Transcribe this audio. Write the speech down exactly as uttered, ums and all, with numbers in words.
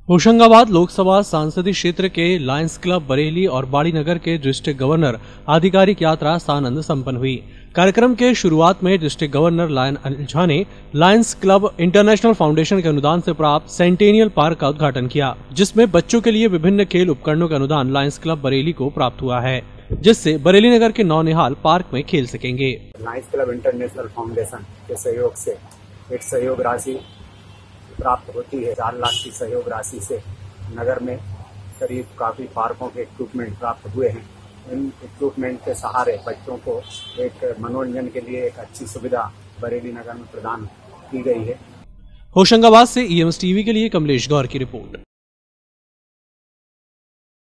होशंगाबाद लोकसभा संसदीय क्षेत्र के लायंस क्लब बरेली और बाड़ी नगर के डिस्ट्रिक्ट गवर्नर आधिकारिक यात्रा सानंद संपन्न हुई। कार्यक्रम के शुरुआत में district governor lion Anil Jha ने लायंस क्लब इंटरनेशनल फाउंडेशन के अनुदान से प्राप्त सेंटेनियल पार्क का उद्घाटन किया, जिसमें बच्चों के लिए विभिन्न खेल उपकरणों का अनुदान लायंस क्लब बरेली को प्राप्त हुआ है, जिससे बरेली नगर के नौनिहाल पार्क में खेल सकेंगे। लायंस क्लब इंटरनेशनल फाउंडेशन के सहयोग से एक सहयोग राशि प्राप्त होती है। चार लाख की सहयोग राशि से नगर में करीब काफी पार्कों के इक्विपमेंट प्राप्त हुए हैं। इन इक्विपमेंट के सहारे बच्चों को एक मनोरंजन के लिए एक अच्छी सुविधा बरेली नगर में प्रदान की गई है। होशंगाबाद से ई एम एस टीवी के लिए कमलेश गौर की रिपोर्ट।